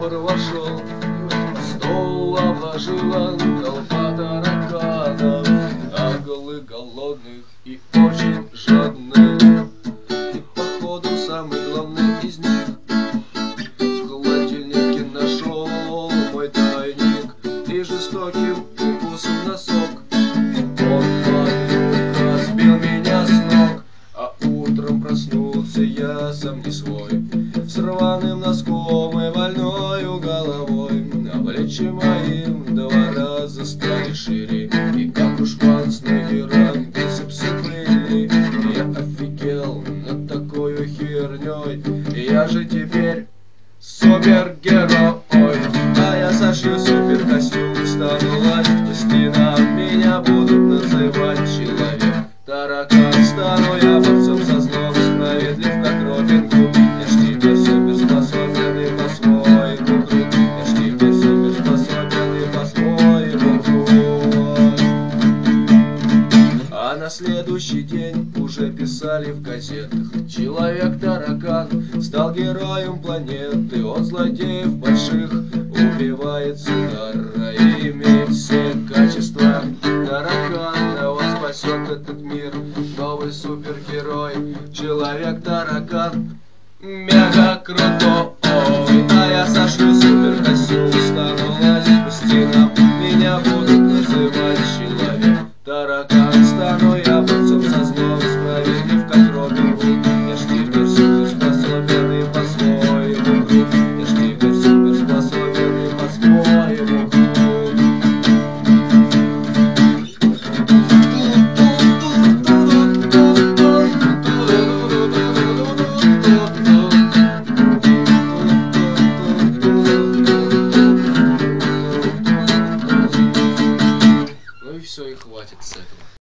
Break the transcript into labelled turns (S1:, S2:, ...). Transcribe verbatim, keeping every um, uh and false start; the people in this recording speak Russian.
S1: повар вошел, стол обложила толпа тараканов, наглых, голодных и очень жадных. И походу самый главный из них в холодильнике нашел мой тайник и жестоким укусом носок он маленько сбил меня с ног. А утром проснулся я сам не свой, с рваным носком и больною головой. А плечи моим в два раза стали шире, и как у Шварценеггера бицепсы были. Я офигел над такой херней, я же теперь супергерой. А я сошью супер костюм, стану лазить по стенам, меня будут называть человек таракан. Стану я борцом со злом, справедлив как Робин Гуд. Я ж теперь суперспособен и по-своему крут. Я ж теперь суперспособен и по-своему крут. А на следующий день уже писали в газетах: Человек-таракан стал героем планеты. Он злодеев больших убивает с удара и имеет все качества таракана. Он спасет этот мир, новый супергерой, Человек-таракан, мега крутой. А я сошью супер костюм,